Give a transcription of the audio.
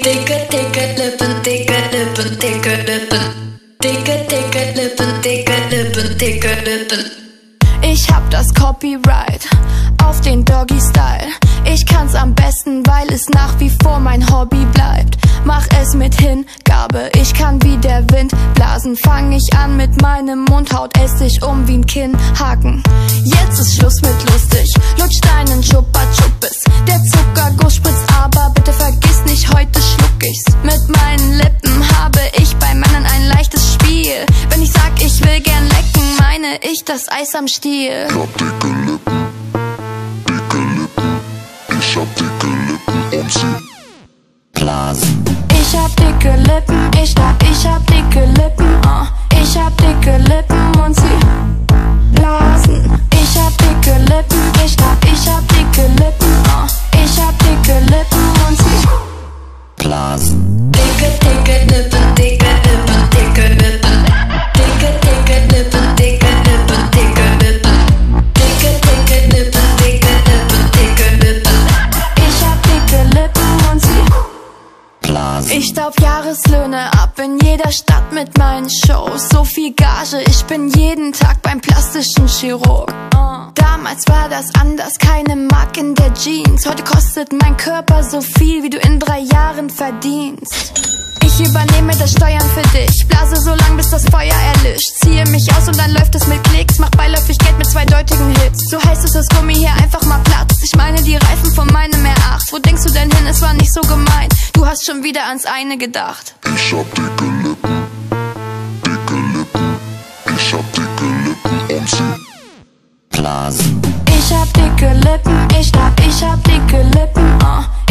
Dicke, dicke Lippen, dicke Lippen, dicke Lippen. Dicke, dicke Lippen, dicke Lippen, dicke Lippen. Ich hab das Copyright auf den Doggy-Style. Ich kann's am besten, weil es nach wie vor mein Hobby bleibt. Mach es mit Hingabe, ich kann wie der Wind blasen. Fang ich an mit meinem Mund, haut es dich um wie ein Kinnhaken. Jetzt ist Schluss mit lustig, lutsch deinen Chupa-Chuppes. Der Zuckerguss spritzt, aber bitte vergiss nicht, heute schluck ich's. Mit meinen Lippen habe ich bei Männern ein leichtes Spiel. Wenn ich sag, ich will gern lecken, meine ich das Eis am Stiel. Ich hab dicke Lippen, dicke Lippen. Ich hab dicke Lippen und sie blasen. Ich hab dicke Lippen, ich hab dicke Lippen, ich hab dicke Lippen und sie blasen. Ich hab dicke Lippen, ich hab dicke Lippen, ich hab dicke Lippen und sie blasen. Dicke, dicke Lippen, dicke Lippen, dicke Lippen. Dicke, dicke Lippen, dicke Lippen, dicke Lippen. Dicke, dicke Lippen, dicke Lippen, dicke Lippen. Ich hab dicke Lippen und sie blasen. Ich staub Jahreslöhne ab in jeder Stadt mit meinen Shows. So viel Gage, ich bin jeden Tag beim plastischen Chirurg. Damals war das anders, keine Mark in der Jeans. Heute kostet mein Körper so viel, wie du in 3 Jahren verdienst. Ich übernehme das Steuern für dich, blase so lang, bis das Feuer erlischt. Ziehe mich aus und dann läuft es mit Klicks, mach beiläufig Geld mit zweideutigen Hits. So heißt es, das Gummi hier einfach mal platzt. Ich meine die Reifen von meinem R8. Wo denkst du denn hin, es war nicht so gemein. Du hast schon wieder ans eine gedacht. Ich hab dicke Lippen, dicke Lippen. Ich hab dicke Lippen und sie blasen. Ich hab dicke Lippen, ich hab dicke Lippen,